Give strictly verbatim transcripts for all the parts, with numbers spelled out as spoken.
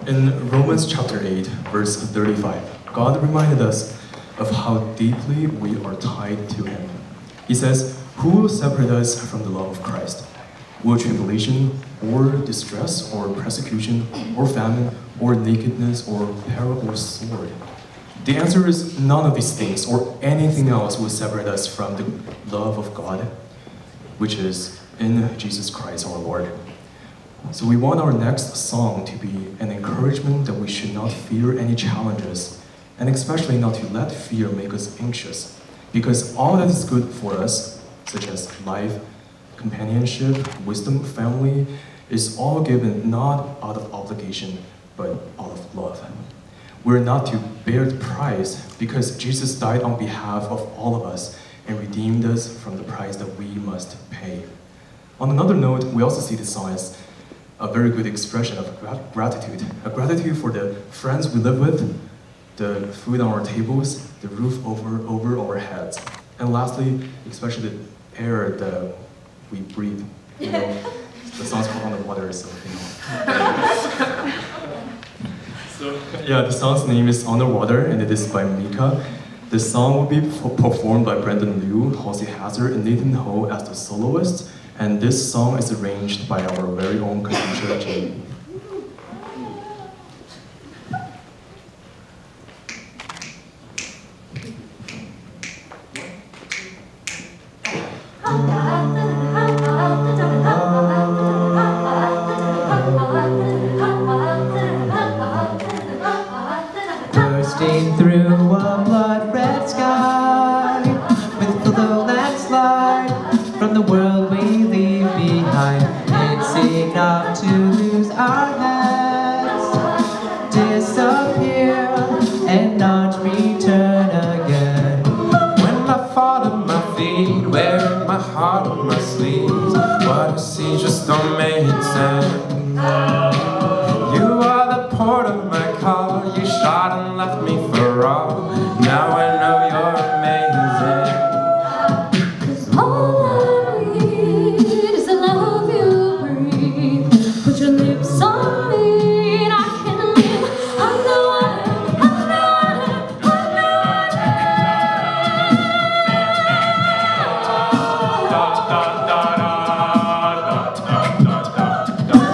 In Romans chapter eight, verse thirty-five, God reminded us of how deeply we are tied to Him. He says, "Who will separate us from the love of Christ? Will tribulation, or distress, or persecution, or famine, or nakedness, or peril, or sword?" The answer is none of these things or anything else will separate us from the love of God, which is in Jesus Christ our Lord. So we want our next song to be an encouragement that we should not fear any challenges, and especially not to let fear make us anxious, because all that is good for us, such as life, companionship, wisdom, family, is all given not out of obligation, but out of love. We're not to bear the price because Jesus died on behalf of all of us and redeemed us from the price that we must pay. On another note, we also see this song as a very good expression of grat gratitude. A gratitude for the friends we live with, the food on our tables, the roof over, over our heads. And lastly, especially the air that we breathe. You know, the song's called On the Water, so you know. So, yeah, the song's name is On the Water, and it is by Mika. The song will be performed by Brandon Liu, Halsey Hazard, and Nathan Ho as the soloists. And this song is arranged by our very own Kanisha Jane. Bursting through a blood-red sky, with the landslide from the world we leave behind. It's enough to lose our heads, disappear, and not return again. When I fall on my feet, wearing my heart on my sleeves, what I see just don't make sense. You are the port of my car, you shot and left me for all. Now I know you're amazing. Cause all I need is the love you breathe. Put your lips on me and I can live underwater, underwater, underwater. Da, da, da, da, da, da, da, da, da.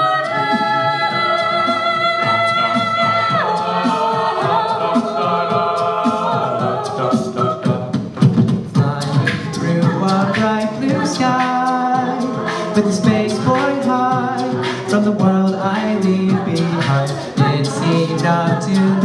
Flying through a bright blue sky, with the space point high, from the world I leave behind. It's enough to